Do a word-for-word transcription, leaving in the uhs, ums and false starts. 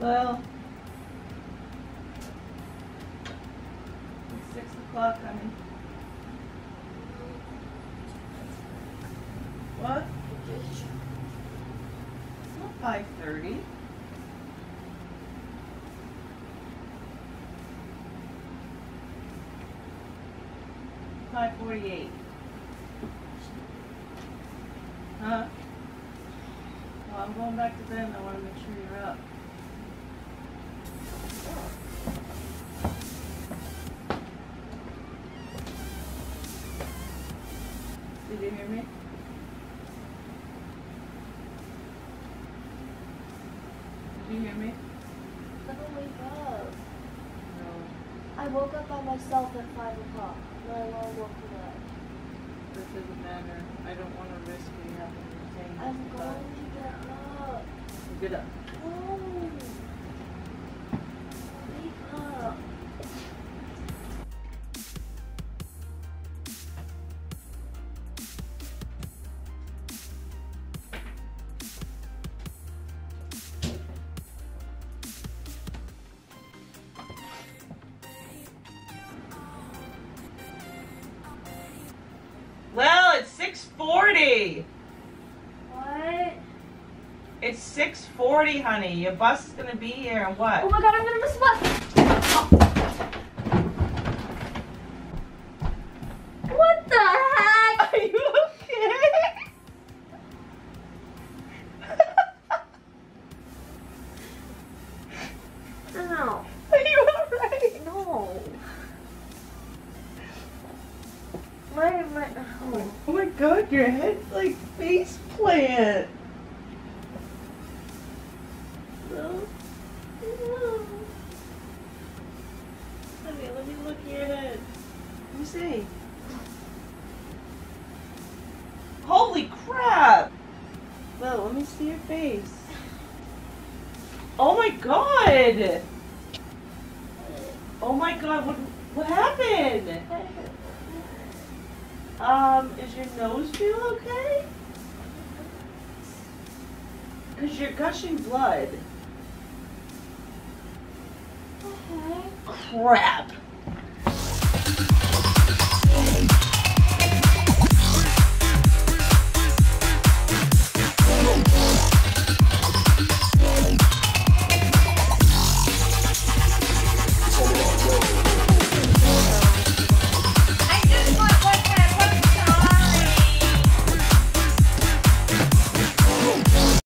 Well, it's six o'clock, honey. What? It's not five thirty. five forty-eight. Huh? Well, I'm going back to bed and I want to make sure you're up. Did you hear me? Did you hear me? I don't wake up. No. I woke up by myself at five o'clock. My alarm woke me up. That doesn't matter. I don't want to risk you having to change. I'm going to get up. Get up. No. Wake up. Well, it's six forty. What? It's six forty, honey. Your bus is going to be here in what? Oh my god, I'm gonna miss the bus! What the heck? Are you okay? No. Are you alright? No. My, my, oh. Oh my god, your head's like face plant. No. No. Honey, let me look at your head. Let me see. Holy crap! Well, let me see your face. Oh my god! Oh my god, what what happened? Um, is your nose feel okay? Because you're gushing blood. Okay. Crap!